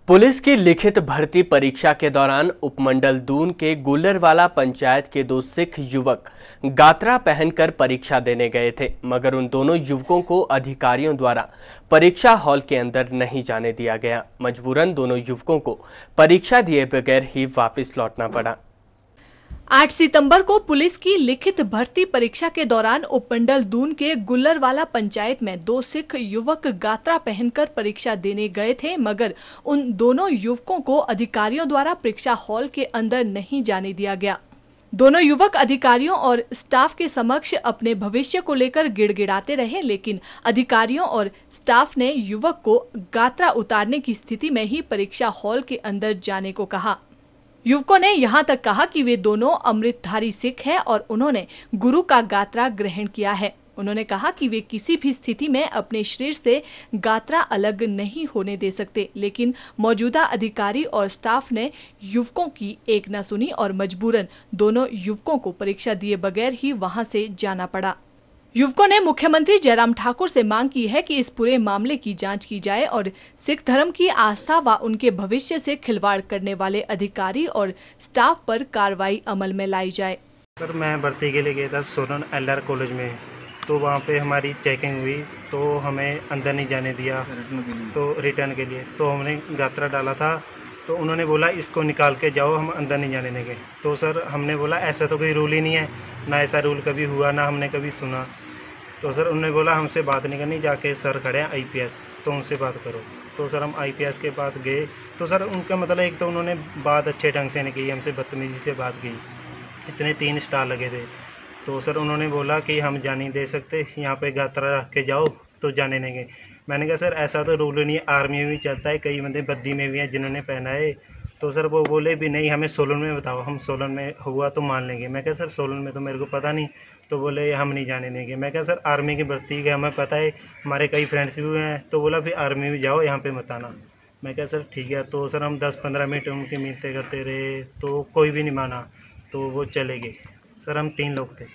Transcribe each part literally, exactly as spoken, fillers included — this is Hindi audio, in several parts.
पुलिस की लिखित भर्ती परीक्षा के दौरान उपमंडल दून के गुलरवाला पंचायत के दो सिख युवक गात्रा पहनकर परीक्षा देने गए थे, मगर उन दोनों युवकों को अधिकारियों द्वारा परीक्षा हॉल के अंदर नहीं जाने दिया गया। मजबूरन दोनों युवकों को परीक्षा दिए बगैर ही वापस लौटना पड़ा। आठ सितंबर को पुलिस की लिखित भर्ती परीक्षा के दौरान उपमंडल दून के गुलरवाला पंचायत में दो सिख युवक गात्रा पहनकर परीक्षा देने गए थे, मगर उन दोनों युवकों को अधिकारियों द्वारा परीक्षा हॉल के अंदर नहीं जाने दिया गया। दोनों युवक अधिकारियों और स्टाफ के समक्ष अपने भविष्य को लेकर गिड़गिड़ाते रहे, लेकिन अधिकारियों और स्टाफ ने युवक को गात्रा उतारने की स्थिति में ही परीक्षा हॉल के अंदर जाने को कहा। युवकों ने यहां तक कहा कि वे दोनों अमृतधारी सिख हैं और उन्होंने गुरु का गात्रा ग्रहण किया है। उन्होंने कहा कि वे किसी भी स्थिति में अपने शरीर से गात्रा अलग नहीं होने दे सकते, लेकिन मौजूदा अधिकारी और स्टाफ ने युवकों की एक न सुनी और मजबूरन दोनों युवकों को परीक्षा दिए बगैर ही वहां से जाना पड़ा। युवकों ने मुख्यमंत्री जयराम ठाकुर से मांग की है कि इस पूरे मामले की जांच की जाए और सिख धर्म की आस्था व उनके भविष्य से खिलवाड़ करने वाले अधिकारी और स्टाफ पर कार्रवाई अमल में लाई जाए। सर, मैं भर्ती के लिए गया था सोलन एल आर कॉलेज में, तो वहाँ पे हमारी चेकिंग हुई तो हमें अंदर नहीं जाने दिया, तो रिटर्न के लिए तो हमने गात्रा डाला था, तो उन्होंने बोला इसको निकाल के जाओ, हम अंदर नहीं जाने देंगे। तो सर हमने बोला ऐसा तो कोई रूल ही नहीं है, ना ऐसा रूल कभी हुआ ना हमने कभी सुना। तो सर उन्होंने बोला हमसे बात नहीं करनी, जाके सर खड़े हैं आई पी एस, तो उनसे बात करो। तो सर हम आई पी एस के पास गए, तो सर उनका मतलब एक तो उन्होंने बात अच्छे ढंग से नहीं की, हमसे बदतमीजी से बात की, इतने तीन स्टार लगे थे। तो सर उन्होंने बोला कि हम जाने नहीं दे सकते, यहाँ पे गात्रा रख के जाओ तो जाने देंगे। मैंने कहा सर ऐसा तो रूल नहीं है, आर्मी में भी चलता है, कई बंदे बद्दी में भी हैं जिन्होंने पहना है। तो सर वो बोले भी नहीं हमें सोलन में बताओ, हम सोलन में हुआ तो मान लेंगे। मैं कहा सर सोलन में तो मेरे को पता नहीं। तो बोले हम नहीं जाने देंगे। मैं कहा सर आर्मी की भर्ती का हमें पता है, हमारे कई फ्रेंड्स भी हुए हैं। तो बोला फिर आर्मी में जाओ, यहाँ पे मत आना। मैं कहा सर ठीक है। तो सर हम दस पंद्रह मिनट उनकी मिन्नतें करते रहे, तो कोई भी नहीं माना, तो वो चले गए। सर हम तीन लोग थे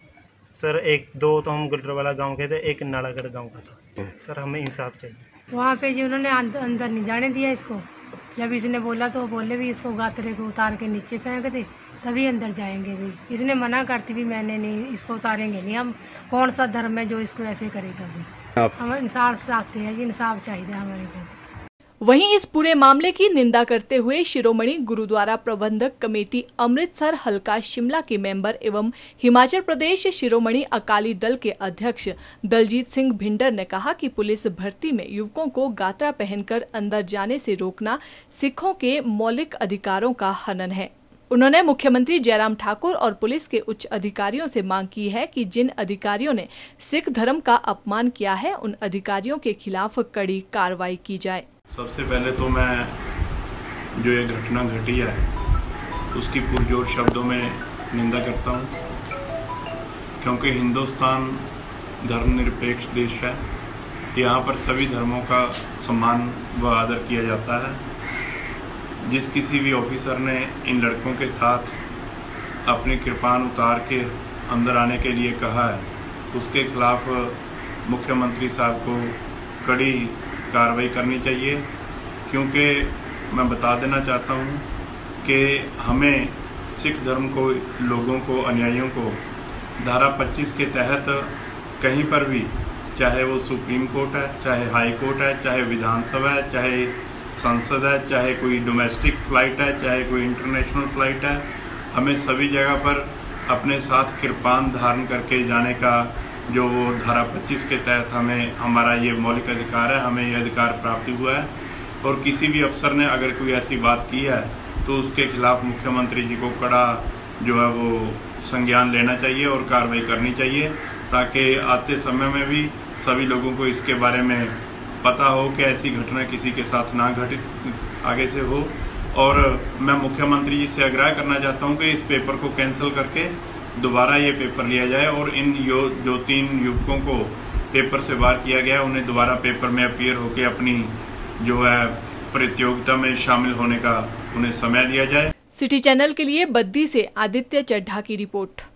सर, एक दो तो हम गुलरवाला गांव के थे, एक नालागढ़ गांव का था। सर हमें इंसाफ चाहिए। वहाँ पे जो उन्होंने अंदर नहीं जाने दिया इसको, जब इसने बोला तो बोले भी इसको गात्रे को उतार के नीचे फेंक दे तभी अंदर जाएंगे। भी इसने मना करती भी मैंने नहीं, इसको उतारेंगे नहीं, हम कौन सा धर्म है जो इसको ऐसे करेगा। भी हम इंसाफ चाहते हैं जी, इंसाफ चाहिए हमारे को। वहीं इस पूरे मामले की निंदा करते हुए शिरोमणि गुरुद्वारा प्रबंधक कमेटी अमृतसर हल्का शिमला के मेंबर एवं हिमाचल प्रदेश शिरोमणि अकाली दल के अध्यक्ष दलजीत सिंह भिंडर ने कहा कि पुलिस भर्ती में युवकों को गात्रा पहनकर अंदर जाने से रोकना सिखों के मौलिक अधिकारों का हनन है। उन्होंने मुख्यमंत्री जयराम ठाकुर और पुलिस के उच्च अधिकारियों से मांग की है कि जिन अधिकारियों ने सिख धर्म का अपमान किया है, उन अधिकारियों के खिलाफ कड़ी कार्रवाई की जाए। सबसे पहले तो मैं जो ये घटना घटी है उसकी पुरजोर शब्दों में निंदा करता हूँ, क्योंकि हिंदुस्तान धर्मनिरपेक्ष देश है। यहाँ पर सभी धर्मों का सम्मान व आदर किया जाता है। जिस किसी भी ऑफिसर ने इन लड़कों के साथ अपनी कृपान उतार के अंदर आने के लिए कहा है, उसके खिलाफ मुख्यमंत्री साहब को कड़ी कार्रवाई करनी चाहिए। क्योंकि मैं बता देना चाहता हूँ कि हमें सिख धर्म को, लोगों को, अनुयायियों को धारा पच्चीस के तहत कहीं पर भी, चाहे वो सुप्रीम कोर्ट है, चाहे हाई कोर्ट है, चाहे विधानसभा है, चाहे संसद है, चाहे कोई डोमेस्टिक फ़्लाइट है, चाहे कोई इंटरनेशनल फ़्लाइट है, हमें सभी जगह पर अपने साथ कृपान धारण करके जाने का जो धारा पच्चीस के तहत हमें, हमारा ये मौलिक अधिकार है, हमें ये अधिकार प्राप्त हुआ है। और किसी भी अफसर ने अगर कोई ऐसी बात की है तो उसके खिलाफ मुख्यमंत्री जी को कड़ा जो है वो संज्ञान लेना चाहिए और कार्रवाई करनी चाहिए, ताकि आते समय में भी सभी लोगों को इसके बारे में पता हो कि ऐसी घटना किसी के साथ ना घटित आगे से हो। और मैं मुख्यमंत्री जी से आग्रह करना चाहता हूँ कि इस पेपर को कैंसिल करके दोबारा ये पेपर लिया जाए और इन यो जो तीन युवकों को पेपर से बाहर किया गया है उन्हें दोबारा पेपर में अपीयर होकर अपनी जो है प्रतियोगिता में शामिल होने का उन्हें समय दिया जाए। सिटी चैनल के लिए बद्दी से आदित्य चड्ढा की रिपोर्ट।